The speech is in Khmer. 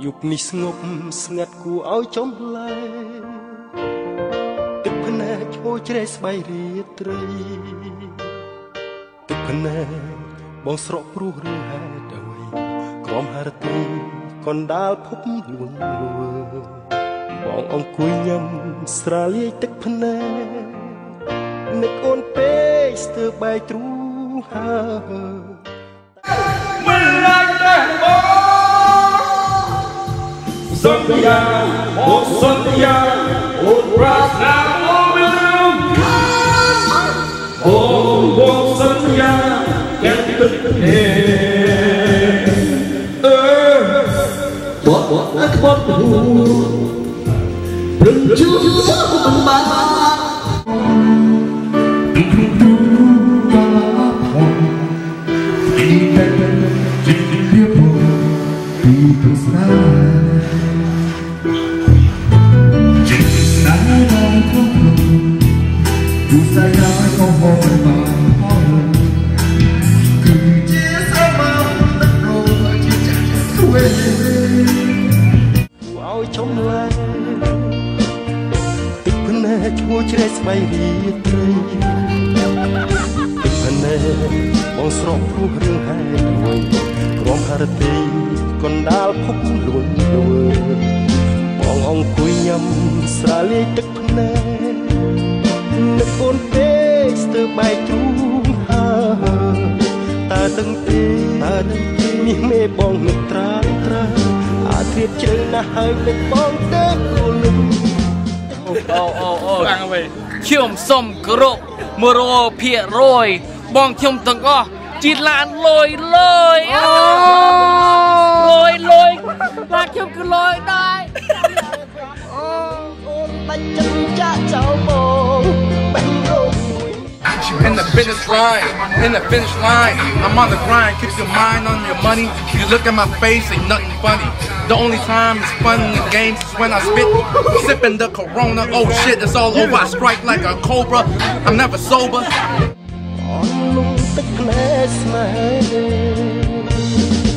ยุบនេះស្ងប់ស្ងាត់គួរឲ្យចំលែទឹកភ្នែកឈោជ្រែស្បៃរាត្រីទឹកភ្នែកបងស្រក់ព្រោះរឿងហេតុអ្វីក្រំហរទីកណ្ដាលភពលួងលួបងអង្គុយញ៉ាំស្រាលាយទឹកភ្នែកនឹកអូនពេកស្ទើរបែកទ្រូងហើមិនឡាយទេបងសន្យាអូនសន្យាអូនប្រាថ្នាអូនមិនលំអូនបងសន្យាយ៉ាងទឹកបត់ក្បត់ព្រឹងជួមិនបានចំលែទឹកភ្នែកឈួរជ្រែស្បៃរាត្រីទឹកភ្នែកបងស្រក់ព្រោះរឿងហេតុអ្វីក្រំហរទីកណ្ដាលភពលួងលួបងអង្គុយញ៉ាំស្រាលាយទឹកភ្នែកនឹកអូនពេកស្ទើរបែកទ្រូងហើតើដឹងទេនេះមេបងនឹកត្រាអាធៀបជ្រៅណាស់ហើយនឹកបងទេគូលឹមអូបានហើយខ្ញុំសុំគោរព100%បងខ្ញុំទាំងអស់ជីឡានលយឡានខ្ញុំគឺលយដែរអូនបាច់ចិត្តចាក់ចោលបងបាញ់រង In the finish line, I'm on the grind, keep your mind on your money. You look at my face, ain't nothing funny. The only time it's fun in the games is when I spit, sipping the Corona. Oh shit, it's all over. I strike like a cobra. I'm never sober.